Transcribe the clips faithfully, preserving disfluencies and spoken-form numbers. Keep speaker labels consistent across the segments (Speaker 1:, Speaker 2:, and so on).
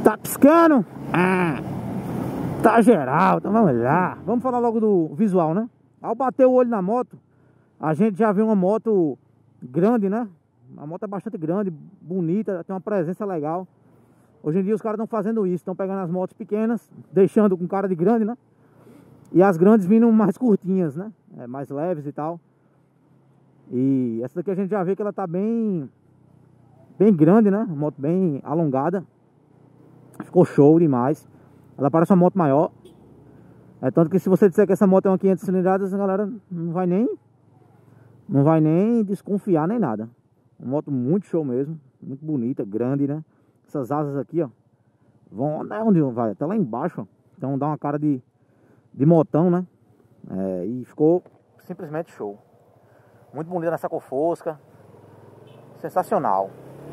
Speaker 1: Tá piscando? Ah, tá geral, então vamos lá. Vamos falar logo do visual, né? Ao bater o olho na moto, a gente já vê uma moto grande, né? A moto é bastante grande, bonita, tem uma presença legal. Hoje em dia os caras estão fazendo isso, estão pegando as motos pequenas, deixando com cara de grande, né? E as grandes vindo mais curtinhas, né? É, mais leves e tal. E essa daqui a gente já vê que ela tá bem bem grande, né? Uma moto bem alongada. Ficou show demais. Ela parece uma moto maior. É tanto que se você disser que essa moto é uma quinhentas cilindradas, a galera não vai nem Não vai nem desconfiar nem nada. Uma moto muito show mesmo. Muito bonita, grande, né? Essas asas aqui, ó, vão até onde vai? Até lá embaixo, ó. Então dá uma cara de, de motão, né? É, e ficou simplesmente show. Muito bonita nessa cor fosca. Sensacional.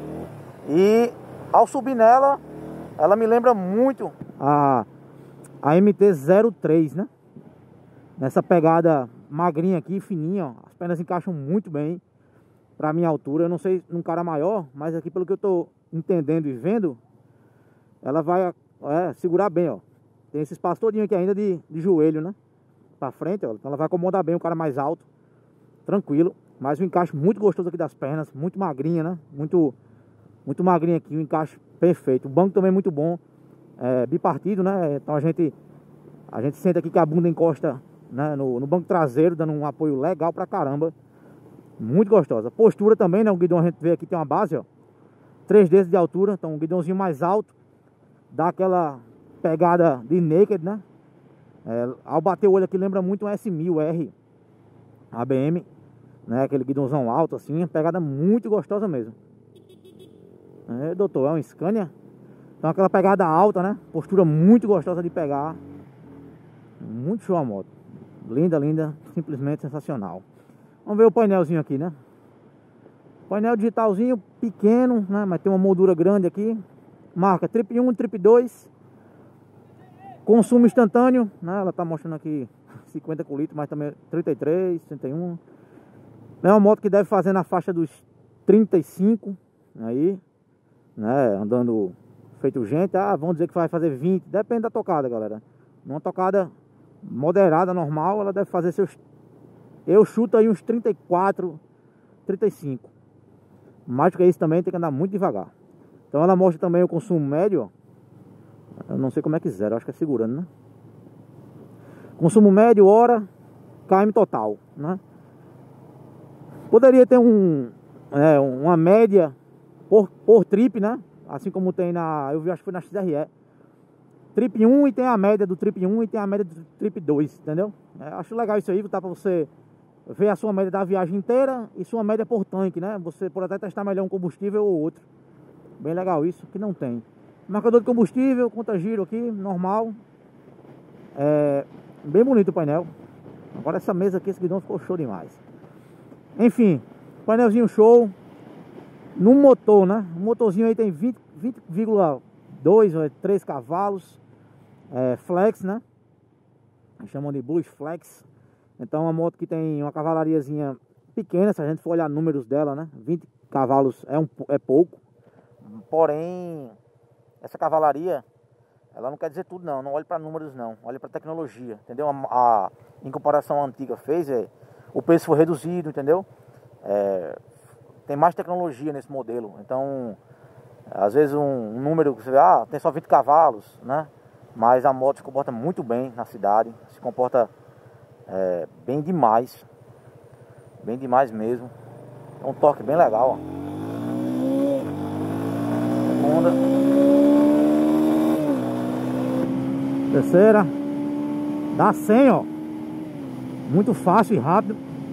Speaker 1: E ao subir nela, ela me lembra muito a, a M T zero três, né? Nessa pegada magrinha aqui, fininha, ó. As pernas encaixam muito bem pra minha altura. Eu não sei num cara maior, mas aqui pelo que eu tô entendendo e vendo, ela vai é, segurar bem, ó. Tem esse espaço todinho aqui ainda de, de joelho, né? Pra frente, ó. Então ela vai acomodar bem o cara mais alto. Tranquilo. Mas o encaixe muito gostoso aqui das pernas. Muito magrinha, né? Muito, muito magrinha aqui, o encaixe perfeito. O banco também é muito bom. É, bipartido, né? Então a gente, a gente senta aqui que a bunda encosta, né, no, no banco traseiro, dando um apoio legal pra caramba. Muito gostosa. Postura também, né? O guidão a gente vê aqui tem uma base, ó. três dedos de altura, então um guidãozinho mais alto. Dá aquela pegada de naked, né? É, ao bater o olho aqui lembra muito um S mil R A B M, né? Aquele guidãozão alto assim, pegada muito gostosa mesmo. É, doutor, é um Scania. Então aquela pegada alta, né? Postura muito gostosa de pegar. Muito show a moto. Linda, linda, simplesmente sensacional. Vamos ver o painelzinho aqui, né? Painel digitalzinho pequeno, né? Mas tem uma moldura grande aqui. Marca Trip um, Trip dois. Consumo instantâneo, né? Ela tá mostrando aqui cinquenta com litro, mas também trinta e três, trinta e um. É uma moto que deve fazer na faixa dos trinta e cinco. Aí, né? Andando feito gente. Ah, vamos dizer que vai fazer vinte. Depende da tocada, galera. Numa tocada moderada, normal, ela deve fazer seus... Eu chuto aí uns trinta e quatro, trinta e cinco. Mais do que isso também tem que andar muito devagar. Então ela mostra também o consumo médio, ó. Eu não sei como é que zero, acho que é segurando, né? Consumo médio, hora, km total, né? Poderia ter um, é, uma média por, por trip, né? Assim como tem na... Eu vi, acho que foi na X R E. Trip um e tem a média do Trip um e tem a média do Trip dois, entendeu? É, acho legal isso aí, tá? Pra você ver a sua média da viagem inteira e sua média por tanque, né? Você pode até testar melhor um combustível ou outro. Bem legal isso, que não tem. Marcador de combustível, conta giro aqui, normal. É, bem bonito o painel. Agora essa mesa aqui, esse guidão ficou show demais. Enfim, painelzinho show. No motor, né? O motorzinho aí tem vinte vírgula dois ou três cavalos. É, flex, né? Chamam de Bullish Flex. Então uma moto que tem uma cavalariazinha pequena, se a gente for olhar números dela, né? vinte cavalos é, um, é pouco. Porém, essa cavalaria, ela não quer dizer tudo não. Não olhe para números não, olhe para tecnologia, entendeu? A, a, em comparação à antiga fez, é, o preço foi reduzido, entendeu? É, tem mais tecnologia nesse modelo. Então, às vezes um, um número que você vê, ah, tem só vinte cavalos, né? Mas a moto se comporta muito bem na cidade, se comporta é, bem demais, bem demais mesmo. É um torque bem legal, ó. Segunda, terceira, dá cem, ó. Muito fácil e rápido.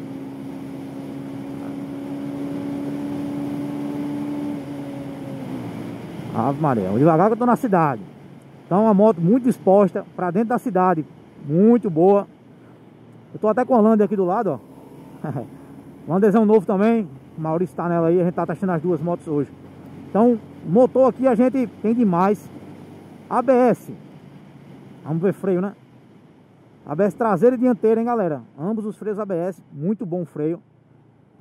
Speaker 1: Ave Maria, devagar que eu tô na cidade. Então uma moto muito disposta para dentro da cidade, muito boa. Eu tô até com a Lander aqui do lado, ó. Landerzão novo também. O Maurício tá nela aí, a gente tá testando as duas motos hoje. Então, motor aqui a gente tem demais. A B S. Vamos ver freio, né? A B S traseira e dianteira, hein, galera? Ambos os freios A B S, muito bom freio.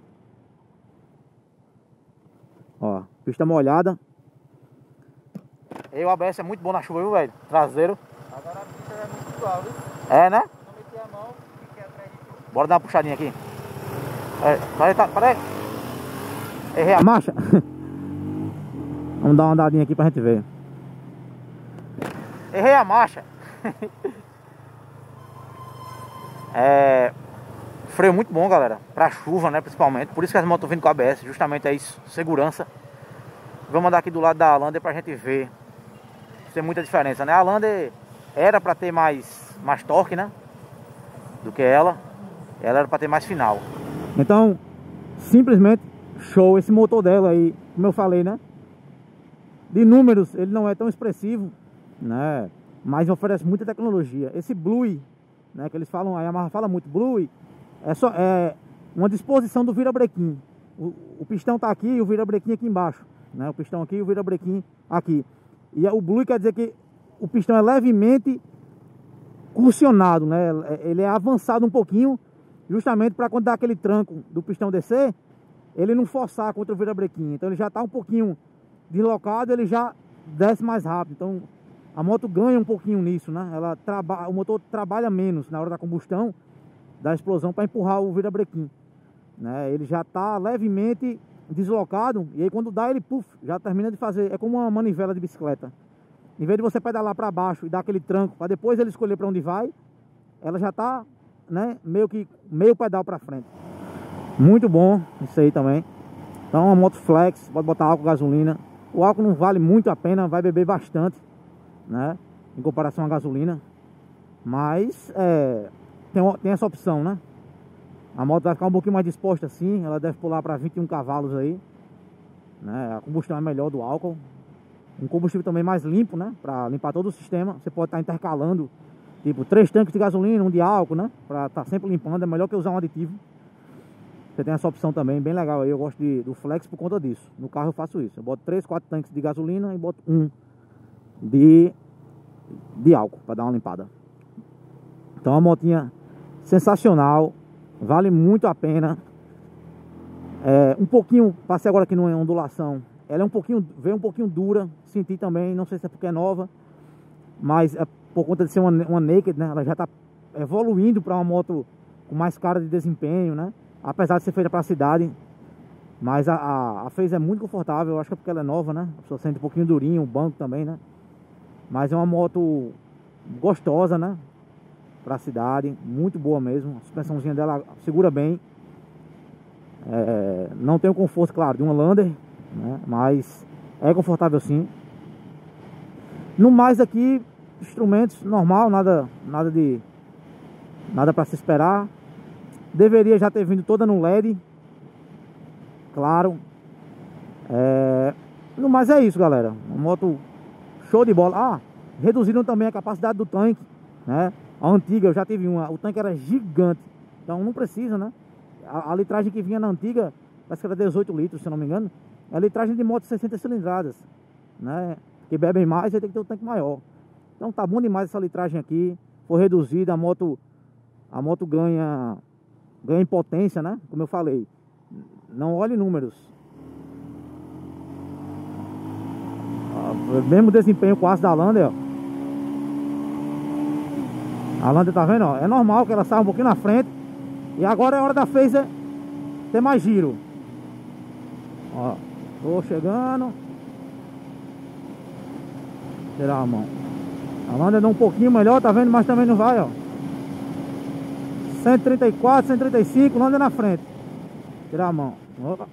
Speaker 1: Ó, pista molhada. E o A B S é muito bom na chuva, viu, velho? Traseiro.
Speaker 2: Agora a pista é muito igual, viu?
Speaker 1: É, né?
Speaker 2: Não meti a mão, fiquei atrás de tudo.
Speaker 1: Bora dar uma puxadinha aqui. É, peraí, tá, peraí. Errei a marcha. Vamos dar uma andadinha aqui pra gente ver. Errei a marcha. É... Freio muito bom, galera. Pra chuva, né, principalmente. Por isso que as motos vindo com A B S. Justamente é isso, segurança. Vamos andar aqui do lado da Lander pra gente ver. Tem muita diferença, né? A Lander era pra ter mais, mais torque, né? Do que ela. Ela era pra ter mais final. Então, simplesmente show. Esse motor dela aí, como eu falei, né? De números, ele não é tão expressivo, né? Mas oferece muita tecnologia. Esse Blue, né? Que eles falam, a Yamaha fala muito, Blue é só é uma disposição do virabrequim. O, o pistão tá aqui e o virabrequim aqui embaixo, né? O pistão aqui e o virabrequim aqui. E o Blue quer dizer que o pistão é levemente cursionado, né? Ele é avançado um pouquinho, justamente para quando dá aquele tranco do pistão descer, ele não forçar contra o virabrequim. Então ele já está um pouquinho deslocado, ele já desce mais rápido. Então a moto ganha um pouquinho nisso, né? Ela traba... O motor trabalha menos na hora da combustão, da explosão, para empurrar o virabrequim, né? Ele já está levemente deslocado, e aí quando dá ele, puf, já termina de fazer. É como uma manivela de bicicleta. Em vez de você pedalar para baixo e dar aquele tranco para depois ele escolher para onde vai, ela já tá, né, meio que meio pedal para frente. Muito bom isso aí também. Então uma moto flex, pode botar álcool, gasolina. O álcool não vale muito a pena, vai beber bastante, né, em comparação à gasolina. Mas é, tem, tem essa opção, né? A moto vai ficar um pouquinho mais disposta assim, ela deve pular para vinte e um cavalos aí, né? A combustão é melhor do álcool. Um combustível também mais limpo, né? Para limpar todo o sistema. Você pode estar intercalando, tipo, três tanques de gasolina, um de álcool, né? Para estar sempre limpando, é melhor que usar um aditivo. Você tem essa opção também, bem legal aí. Eu gosto de, do Flex por conta disso. No carro eu faço isso. Eu boto três, quatro tanques de gasolina e boto um de, de álcool para dar uma limpada. Então a motinha sensacional. Vale muito a pena. É, um pouquinho, passei agora aqui numa ondulação. Ela é um pouquinho, veio um pouquinho dura. Senti também, não sei se é porque é nova, mas é por conta de ser uma, uma naked, né? Ela já está evoluindo para uma moto com mais cara de desempenho, né? Apesar de ser feita para a cidade. Mas a, a, a Phase é muito confortável. Eu acho que é porque ela é nova, né? A pessoa sente um pouquinho durinho, o banco também, né? Mas é uma moto gostosa, né? Pra cidade, muito boa mesmo. A suspensãozinha dela segura bem. É, não tem o conforto, claro, de uma Lander, né? Mas é confortável sim. No mais aqui, instrumentos normal, nada, nada de nada para se esperar. Deveria já ter vindo toda no L E D, claro. É, no mais é isso, galera. Uma moto show de bola. Ah, reduziram também a capacidade do tanque, né? A antiga eu já tive uma, o tanque era gigante, então não precisa, né? A, a litragem que vinha na antiga, parece que era dezoito litros, se eu não me engano. É a litragem de moto de sessenta cilindradas, né? Que bebem mais, você tem que ter um tanque maior. Então tá bom demais essa litragem aqui. Foi reduzida, a moto a moto ganha ganha em potência, né? Como eu falei, não olhe números. Ah, mesmo desempenho com o aço da Lander, ó. A Lander, tá vendo, ó? É normal que ela saia um pouquinho na frente. E agora é hora da Phase ter mais giro. Ó, tô chegando. Tirar a mão. A Lander dá um pouquinho melhor, tá vendo? Mas também não vai, ó. cento e trinta e quatro, cento e trinta e cinco, Lander na frente. Tirar a mão. Opa.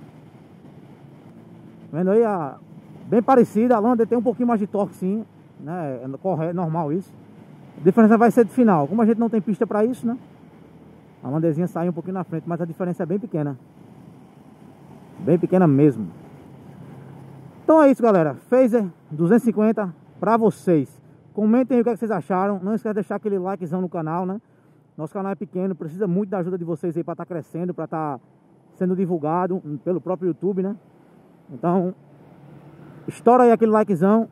Speaker 1: Vendo aí, a... bem parecida. A Lander tem um pouquinho mais de torque, sim, né? É correto, normal isso. A diferença vai ser de final. Como a gente não tem pista para isso, né? A Landerzinha sai um pouquinho na frente, mas a diferença é bem pequena. Bem pequena mesmo. Então é isso, galera. Phaser duzentos e cinquenta para vocês. Comentem aí o que, é que vocês acharam. Não esquece de deixar aquele likezão no canal, né? Nosso canal é pequeno, precisa muito da ajuda de vocês aí para estar crescendo, para estar sendo divulgado pelo próprio YouTube, né? Então, estoura aí aquele likezão.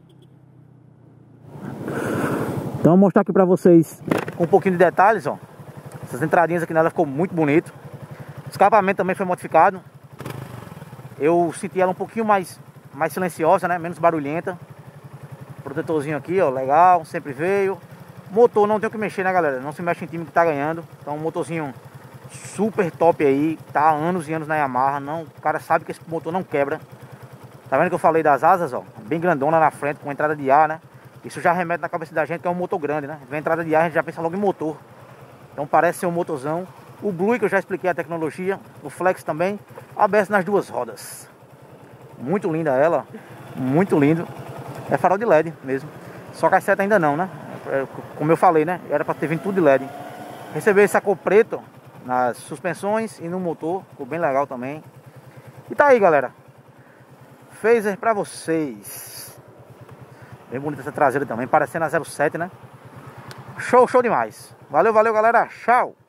Speaker 1: Então vou mostrar aqui pra vocês com um pouquinho de detalhes, ó. Essas entradinhas aqui nela ficou muito bonito. O escapamento também foi modificado. Eu senti ela um pouquinho mais, mais silenciosa, né? Menos barulhenta. Protetorzinho aqui, ó, legal, sempre veio. Motor não tem o que mexer, né, galera? Não se mexe em time que tá ganhando. Então um motorzinho super top aí, tá há anos e anos na Yamaha. Não, o cara sabe que esse motor não quebra. Tá vendo que eu falei das asas, ó? Bem grandona na frente, com entrada de ar, né? Isso já remete na cabeça da gente que é um motor grande, né? Vem entrada de ar, a gente já pensa logo em motor. Então parece ser um motorzão. O Blue, que eu já expliquei a tecnologia. O Flex também, aberto nas duas rodas. Muito linda ela, muito lindo. É farol de L E D mesmo. Só que as setas ainda não, né? Como eu falei, né? Era pra ter vindo tudo de L E D. Recebi essa cor preto nas suspensões e no motor. Ficou bem legal também. E tá aí, galera. Phaser pra vocês. Bem bonita essa traseira também, parecendo a zero sete, né? Show, show demais. Valeu, valeu, galera. Tchau.